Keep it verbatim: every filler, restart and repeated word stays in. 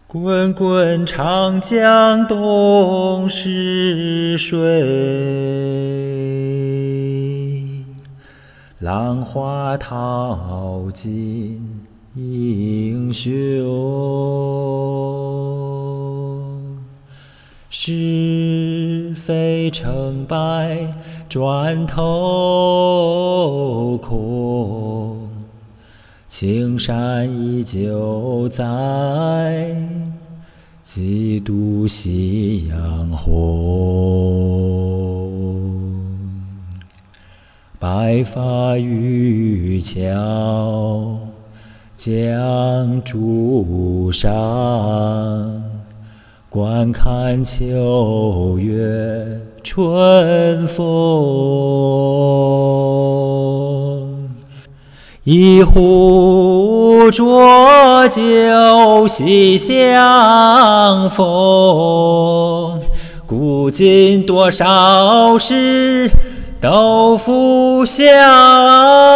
滚滚长江东逝水，浪花淘尽英雄。是非成败转头空，青山依旧在，几度夕阳红。白发渔樵江渚上，观看秋月春风。一壶浊酒喜相逢，古今多少事，都付笑。